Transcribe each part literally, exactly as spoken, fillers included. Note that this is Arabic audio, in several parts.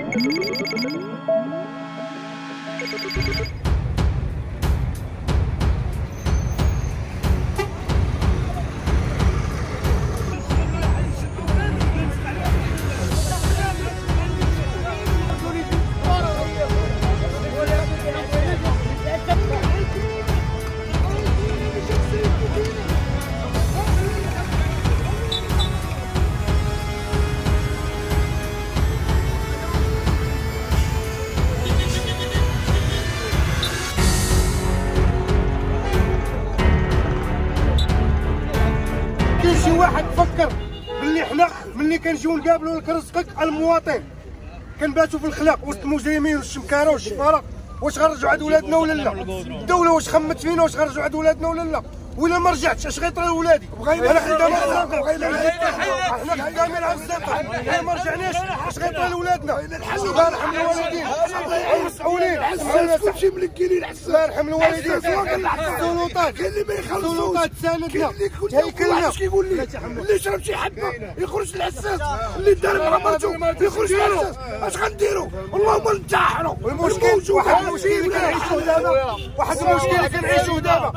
شي واحد فكر باللي حنا ملي كنجيو نقابلوا الكرزقك المواطن كنباتوا في الخلاق وسط المجرمين والشمكاره والشفاره، واش غنرجعوا عند ولادنا ولا لا؟ الدوله واش خمت فينا واش غنرجعوا عند ولادنا ولا لا؟ ولا ما رجعتش اش غيطرى لولادي؟ انا خدام على الزنقه، حنا خدامين على الزنقه، الا ما رجعناش اش غيطرى لولادنا؟ الله يرحم الوالدين المسؤولين، كلشي ملكينين حساس، الله يرحم الوالدين، السلطات كاين اللي ما يخلصوش، السلطات تساندنا هيكلنا كيقول لي اللي شرب شي حبه يخرج الحساس، اللي دار مع مرته يخرج الحساس، اش غنديروا؟ اللهم ننتحروا. المشكل واحد المشكل كنعيشوه دابا، واحد المشكل كنعيشوه دابا،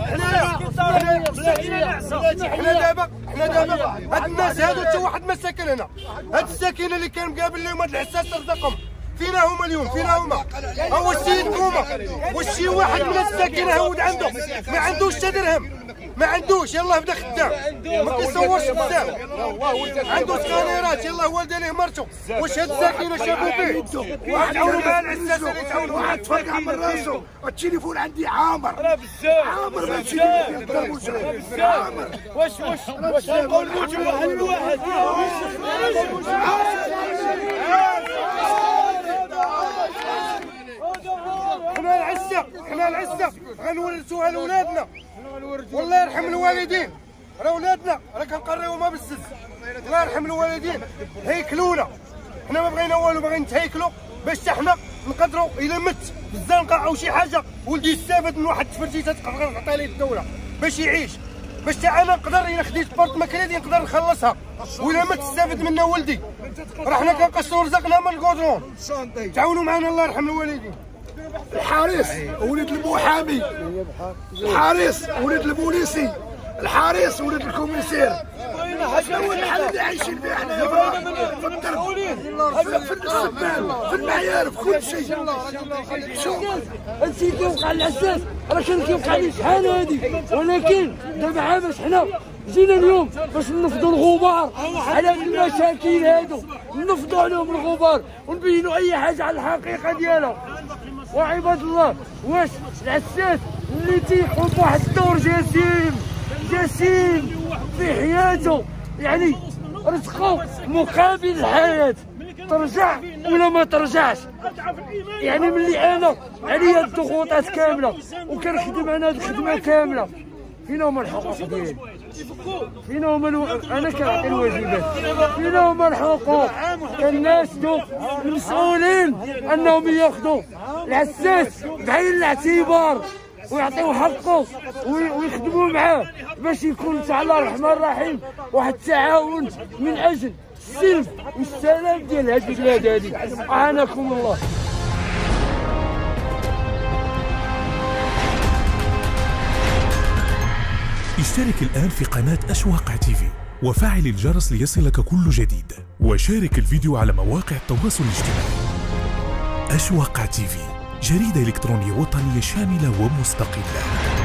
حنا دابا حنا دابا هاد الناس هادو حتى واحد ما ساكن هنا، هاد الساكنه اللي كان مقابل لهم هاد الحساس رزقهم، فينا هما اليوم؟ فينا هما؟ هو السيد كوما، واش شي واحد من الساكنه هود عنده ما عندوش حتى درهم، ما عندوش، يلاه بدا خدام ما كيصورش بزاف، عنده سكانيرات، يلاه والده ليه مرته، واش هاد الساكنه شافوا فيه؟ وعاونوا مع العساس اللي تعاونوا، واحد تفرقع من راسو، التليفون عندي عامر، عامر ماشي عامر. واش واش واش نقول لكم واحد الواحد حنا العزة، حنا العزة غنورثوها لولادنا، والله يرحم الوالدين، راه ولادنا راه كنقريوهم بالسز، الله يرحم الوالدين هيكلونا، حنا ما بغينا والو، باغيين نتهيكلوا باش حتى حنا نقدروا الا مت في الزنقه او شي حاجه ولدي يستافد من واحد التفرجيته تقدر تعطي ليه الدوله باش يعيش، باش حتى انا نقدر الا خديت بورت ماكريدي نقدر نخلصها، ولا ما تستافد منها ولدي، راه حنا كنقصروا رزقنا من الكودرون، تعاونوا معنا الله يرحم الوالدين. الحارس ولد المحامي، الحارس ولد البوليسي، الحارس ولد الكوميسير، الحل اللي عايشين فيه حنا في الدرب، في السمان، في المعيار، في كل شيء. شوف هادشي اللي وقع للعساس راه كان كيوقع لي شحال هادي، ولكن دابا عا باش حنا جينا اليوم باش نفضوا الغبار على المشاكل هادو، نفضوا عليهم الغبار ونبينوا اي حاجه على الحقيقه ديالها. وعباد الله واش العساس اللي تيقوم بواحد الدور جسيم جسيم في حياته، يعني رزقه مقابل الحياه، ترجع ولا ما ترجعش، يعني ملي انا عليا الضغوطات كامله وكنخدم انا الخدمه كامله، فين هما الحقوق ديالي؟ فين هما الو... انا كنعطي الواجبات، فين هما الحقوق؟ كناشدوا المسؤولين انهم ياخذوا العساس بعين الاعتبار ويعطيو حقه ويخدموا معاه باش يكون ان شاء الله الرحمن الرحيم واحد التعاون من اجل السلم والسلام ديال هذه البلاد هذه. اعانكم الله. اشترك الآن في قناة أشواق تيفي وفعل الجرس ليصلك كل جديد، وشارك الفيديو على مواقع التواصل الاجتماعي. أشواق تيفي، جريدة إلكترونية وطنية شاملة ومستقلة.